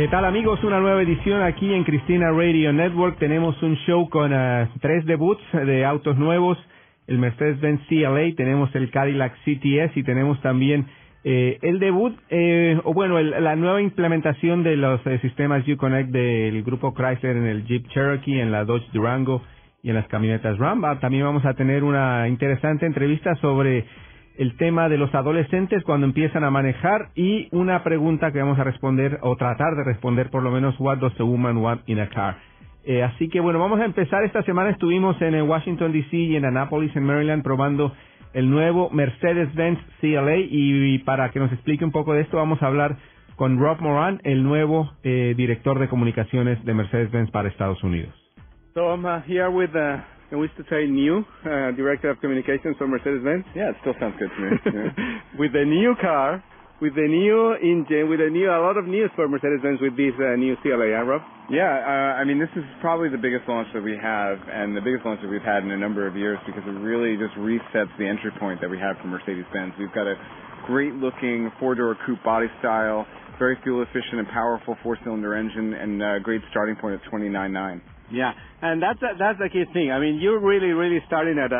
¿Qué tal, amigos? Una nueva edición aquí en Cristina Radio Network. Tenemos un show con 3 debuts de autos nuevos, el Mercedes-Benz CLA, tenemos el Cadillac CTS y tenemos también el debut, la nueva implementación de los sistemas Uconnect del grupo Chrysler en el Jeep Cherokee, en la Dodge Durango y en las camionetas Ram. También vamos a tener una interesante entrevista sobre el tema de los adolescentes cuando empiezan a manejar y una pregunta que vamos a responder o tratar de responder por lo menos, what does a woman want in a car? Así que bueno, vamos a empezar. Esta semana estuvimos en Washington DC y en Annapolis, en Maryland, probando el nuevo Mercedes-Benz CLA, y para que nos explique un poco de esto vamos a hablar con Rob Moran, el nuevo director de comunicaciones de Mercedes-Benz para Estados Unidos. So I'm here with can we still say new director of communications for Mercedes-Benz? Yeah, it still sounds good to me. Yeah. With the new car, with the new engine, with a lot of news for Mercedes-Benz with this new CLA, Rob? Yeah, this is probably the biggest launch that we have, and the biggest launch that we've had in a number of years, because it really just resets the entry point that we have for Mercedes-Benz. We've got a great-looking four-door coupe body style, very fuel-efficient and powerful four-cylinder engine, and a great starting point at 29.9. Yeah, and that's the key thing. I mean, you're really starting at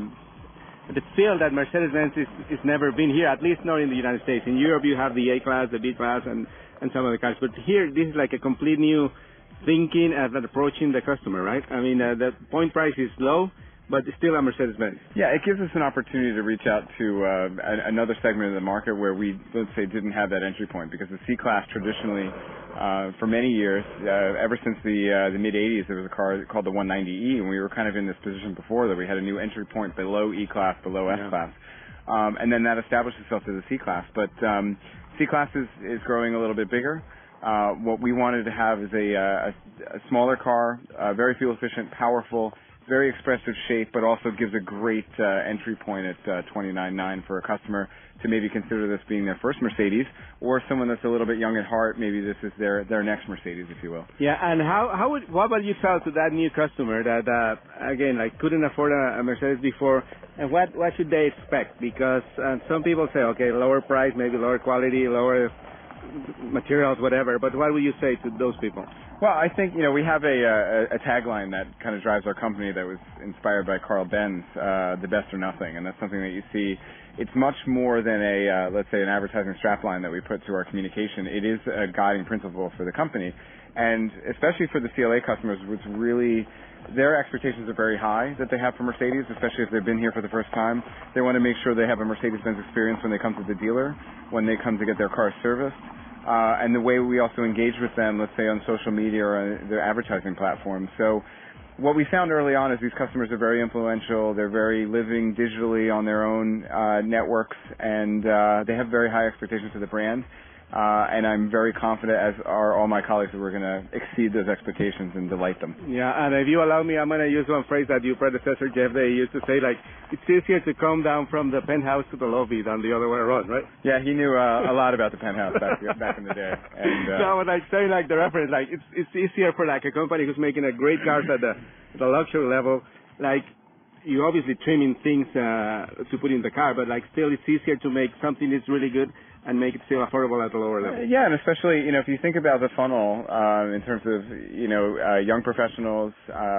the field that Mercedes-Benz is never been here, at least not in the United States. In Europe, you have the A-Class, the B-Class, and some of the cars. But here, this is like a complete new thinking and approaching the customer, right? I mean, the point price is low, but it's still a Mercedes-Benz. Yeah, it gives us an opportunity to reach out to another segment of the market where we, let's say, didn't have that entry point, because the C-Class traditionally, for many years, ever since the mid-'80s, there was a car called the 190E, and we were kind of in this position before that we had a new entry point below E-Class, below S-Class. And then that established itself as a C-Class. But C-Class is growing a little bit bigger. What we wanted to have is a smaller car, very fuel-efficient, powerful, very expressive shape, but also gives a great entry point at 29.9 for a customer to maybe consider this being their first Mercedes, or someone that's a little bit young at heart, maybe this is their next Mercedes, if you will. Yeah, and what about you tell to that new customer that again, like, couldn't afford a Mercedes before, and what should they expect? Because some people say, okay, lower price, maybe lower quality, lower materials, whatever, but what would you say to those people? Well, I think, we have a tagline that kind of drives our company that was inspired by Carl Benz, the best or nothing, and that's something that you see. It's much more than let's say, an advertising strapline that we put to our communication. It is a guiding principle for the company, and especially for the CLA customers, which really, their expectations are very high that they have for Mercedes, especially if they've been here for the first time. They want to make sure they have a Mercedes-Benz experience when they come to the dealer, when they come to get their car serviced. And the way we also engage with them, let's say on social media or on their advertising platforms. So what we found early on is these customers are very influential. They're very living digitally on their own networks, and they have very high expectations for the brand. And I'm very confident, as are all my colleagues, that we're going to exceed those expectations and delight them. Yeah, and if you allow me, I'm going to use one phrase that your predecessor, Jeff Day, used to say, like, it's easier to come down from the penthouse to the lobby than the other way around, right? Yeah, he knew a lot about the penthouse back in the day. And, so, like, saying, like, the reference, like, it's easier for, like, a company who's making a great cars at the luxury level, like, you obviously trimming things to put in the car, but, like, still it's easier to make something that's really good and make it still affordable at the lower level. Yeah, and especially, if you think about the funnel in terms of, young professionals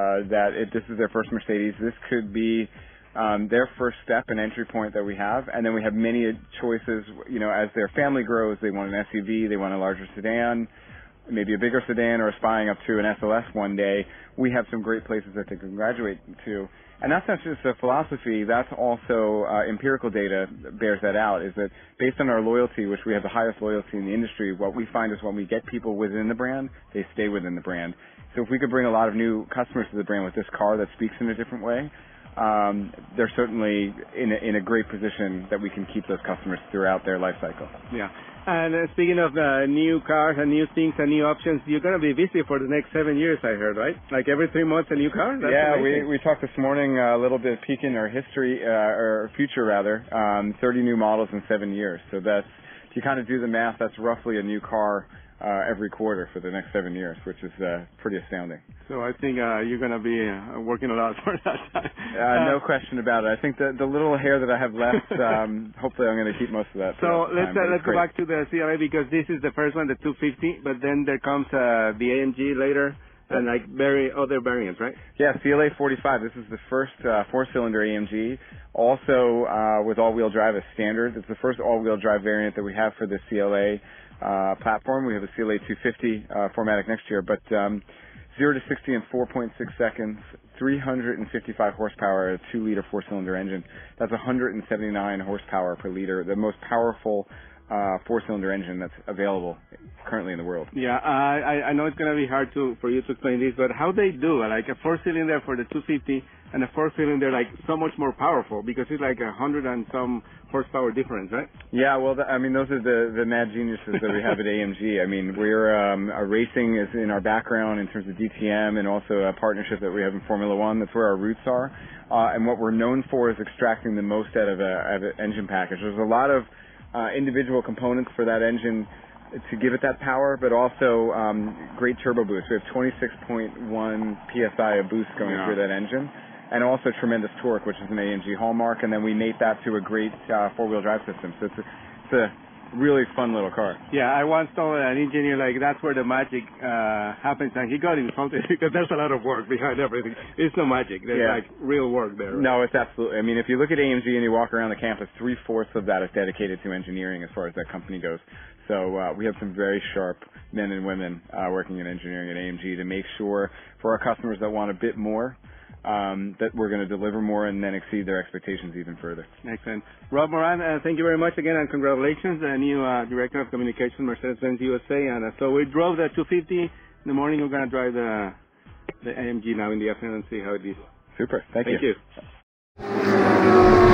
this is their first Mercedes, this could be their first step and entry point that we have. And then we have many choices, as their family grows, they want an SUV, they want a larger sedan, maybe a bigger sedan, or aspiring up to an SLS one day. We have some great places that they can graduate to. And that's not just a philosophy, that's also empirical data bears that out, is that based on our loyalty, which we have the highest loyalty in the industry, what we find is when we get people within the brand, they stay within the brand. So if we could bring a lot of new customers to the brand with this car that speaks in a different way, they're certainly in a great position that we can keep those customers throughout their life cycle. Yeah. And speaking of new cars and new things and new options, you're going to be busy for the next 7 years, I heard, right? Like every 3 months a new car? That's amazing. We talked this morning a little bit peeking our history, or future rather, 30 new models in 7 years. So that's, if you kind of do the math, that's roughly a new car every quarter for the next 7 years, which is pretty astounding. So I think you're going to be working a lot for that. No question about it. I think the little hair that I have left, hopefully I'm going to keep most of that. So let's go back to the CLA, because this is the first one, the 250, but then there comes the AMG later. And like other variants, right? Yeah, CLA 45. This is the first four-cylinder AMG, also with all-wheel drive as standard. It's the first all-wheel drive variant that we have for the CLA platform. We have a CLA 250 4MATIC next year, but 0 to 60 in 4.6 seconds, 355 horsepower, a 2-liter four-cylinder engine. That's 179 horsepower per liter, the most powerful four-cylinder engine that's available currently in the world. Yeah, I know it's going to be hard for you to explain this, but how they do it, like a four-cylinder for the 250 and a four-cylinder like so much more powerful, because it's like 100 and some horsepower difference, right? Yeah, well, I mean, those are the mad geniuses that we have at AMG. I mean, we're racing is in our background in terms of DTM, and also a partnership that we have in Formula One. That's where our roots are, and what we're known for is extracting the most out of an engine package. There's a lot of individual components for that engine to give it that power, but also great turbo boost. We have 26.1 psi of boost going through that engine, and also tremendous torque, which is an AMG hallmark, and then we mate that to a great four-wheel drive system. So it's a really fun little car. Yeah, I once told an engineer, like, that's where the magic happens, and he got insulted because there's a lot of work behind everything. It's no magic. There's like real work there. Right? No, it's absolutely. I mean, if you look at AMG and you walk around the campus, 3/4 of that is dedicated to engineering as far as that company goes. So we have some very sharp men and women working in engineering at AMG to make sure for our customers that want a bit more, that we're going to deliver more and then exceed their expectations even further. Excellent. Rob Moran, thank you very much again, and congratulations, the new Director of Communications, Mercedes-Benz USA. And so we drove the 250 in the morning. We're going to drive the AMG now in the afternoon and see how it is. Super. Thank you.